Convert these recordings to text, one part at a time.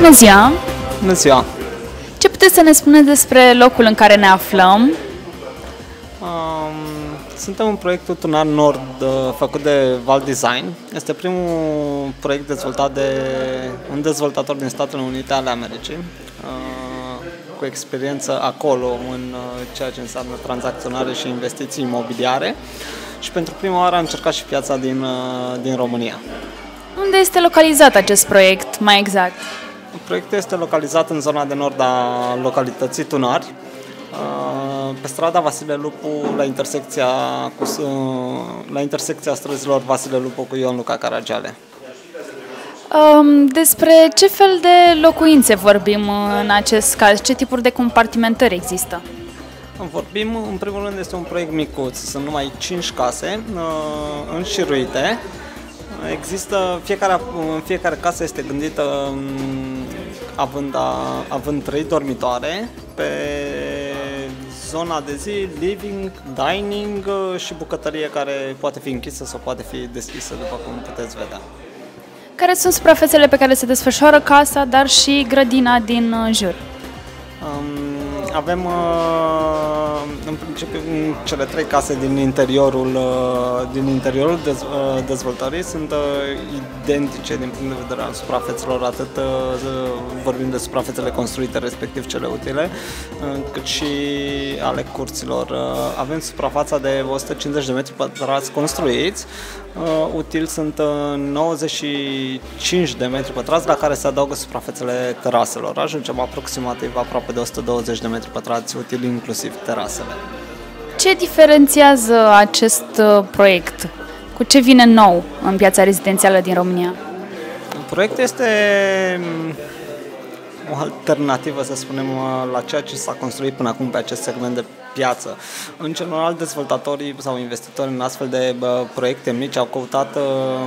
Bună ziua! Bună ziua! Ce puteți să ne spuneți despre locul în care ne aflăm? Suntem un proiect Tunar Nord făcut de Val Design. Este primul proiect dezvoltat de un dezvoltator din Statele Unite ale Americii, cu experiență acolo în ceea ce înseamnă tranzacționare și investiții imobiliare. Și pentru prima oară a încercat și piața din România. Unde este localizat acest proiect, mai exact? Proiectul este localizat în zona de nord a localității Tunari, pe strada Vasile Lupu, la intersecția străzilor Vasile Lupu cu Ion Luca Caragiale. Despre ce fel de locuințe vorbim în acest caz? Ce tipuri de compartimentări există? Vorbim, în primul rând, este un proiect micuț, sunt numai 5 case înșiruite. Fiecare casă este gândită având 3 dormitoare, pe zona de zi, living, dining și bucătărie care poate fi închisă sau poate fi deschisă, după cum puteți vedea. Care sunt suprafețele pe care se desfășoară casa, dar și grădina din jur? Avem în principiu cele 3 case din interiorul dezvoltării sunt identice din punct de vedere al suprafețelor, atât vorbim de suprafețele construite, respectiv cele utile, cât și ale curților. Avem suprafața de 150 de metri pătrați construiți, util sunt 95 de metri pătrați, la care se adaugă suprafețele teraselor. Ajungem aproximativ aproape de 120 de metri pătrați, util inclusiv terasele. Ce diferențiază acest proiect? Cu ce vine nou în piața rezidențială din România? Proiectul este o alternativă, să spunem, la ceea ce s-a construit până acum pe acest segment de piață. În general, dezvoltatorii sau investitorii în astfel de proiecte mici au căutat,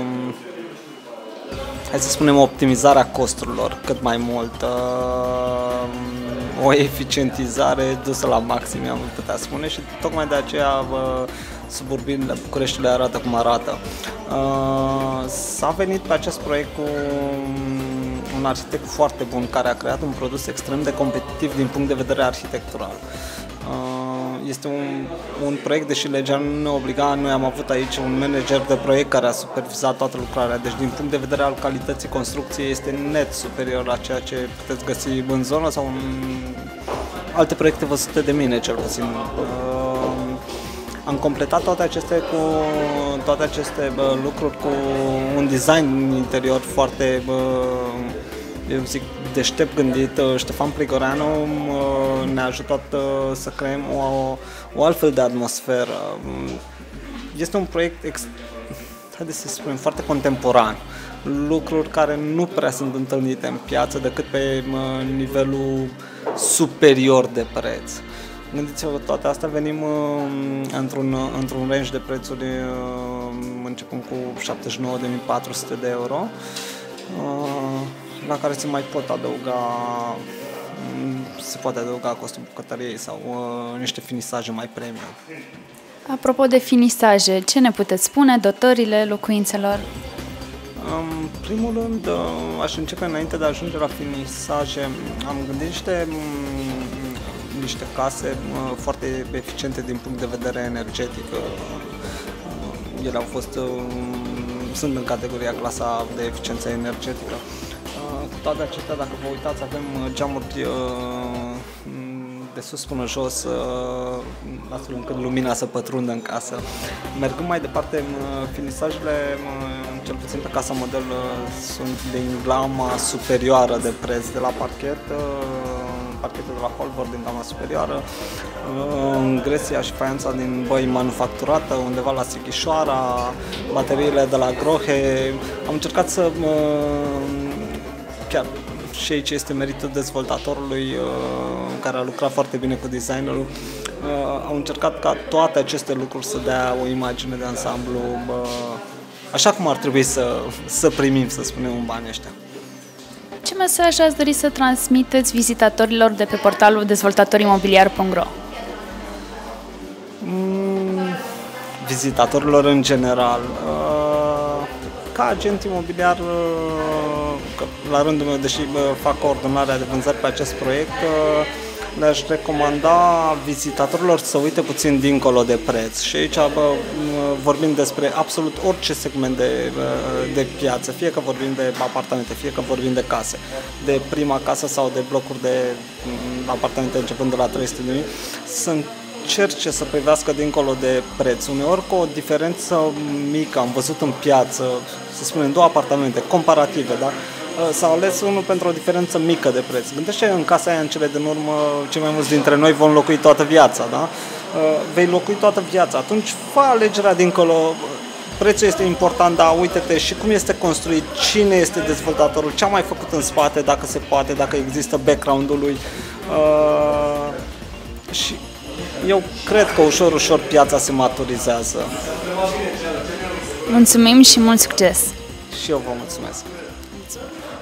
hai să spunem, optimizarea costurilor cât mai mult, o eficientizare dusă la maxim, am putea spune, și tocmai de aceea suburbiile Bucureștiului arată cum arată. S-a venit pe acest proiect cu un arhitect foarte bun care a creat un produs extrem de competitiv din punct de vedere arhitectural. Este un proiect, deși legea nu ne obliga, noi am avut aici un manager de proiect care a supervizat toată lucrarea, deci din punct de vedere al calității construcției este net superior la ceea ce puteți găsi în zonă sau în alte proiecte văzute de mine, cel puțin. Am completat toate aceste lucruri cu un design interior foarte, eu zic, deștept gândit. Ștefan Prigoreanu ne-a ajutat să creăm o altfel de atmosferă. Este un proiect, haideți să spunem, foarte contemporan. Lucruri care nu prea sunt întâlnite în piață decât pe nivelul superior de preț. Gândiți-vă, toate astea venim într-un range de prețuri începând cu 79.400 de euro, la care se poate adăuga costul bucătăriei sau niște finisaje mai premium. Apropo de finisaje, ce ne puteți spune, dotările locuințelor? În primul rând, aș începe înainte de a ajunge la finisaje. Am gândit niște case foarte eficiente din punct de vedere energetic. Ele sunt în categoria clasa de eficiență energetică. Cu toate acestea, dacă vă uitați, avem geamuri de sus până jos, astfel încât lumina să pătrundă în casă. Mergând mai departe, finisajele, cel puțin pe casa model, sunt din gama superioară de preț, de la parchetul de la Holvor din gama superioară, îngresia și faianța din băi manufacturată, undeva la Sighișoara, bateriile de la Grohe. Am încercat să, chiar și aici este meritul dezvoltatorului, care a lucrat foarte bine cu designerul, au încercat ca toate aceste lucruri să dea o imagine de ansamblu așa cum ar trebui să primim, să spunem, în banii ăștia. Ce mesaj ați dori să transmiteți vizitatorilor de pe portalul dezvoltatorimobiliar.ro? Vizitatorilor în general, ca agent imobiliar, că la rândul meu, deși fac coordonarea de vânzări pe acest proiect, le-aș recomanda vizitatorilor să uite puțin dincolo de preț. Și aici vorbim despre absolut orice segment de piață, fie că vorbim de apartamente, fie că vorbim de case, de prima casă sau de blocuri de apartamente începând de la 300.000, să încerce să privească dincolo de preț. Uneori cu o diferență mică, am văzut în piață, să spunem, două apartamente comparative, da? S-a ales unul pentru o diferență mică de preț. Gândește în casa aia, în cele din urmă, cei mai mulți dintre noi vom locui toată viața, da? Vei locui toată viața, atunci fă alegerea dincolo. Prețul este important, dar uite-te și cum este construit, cine este dezvoltatorul, ce a mai făcut în spate, dacă se poate, dacă există background-ul lui. Și eu cred că ușor, ușor piața se maturizează. Mulțumim și mult succes! Și eu vă mulțumesc! Mulțumim.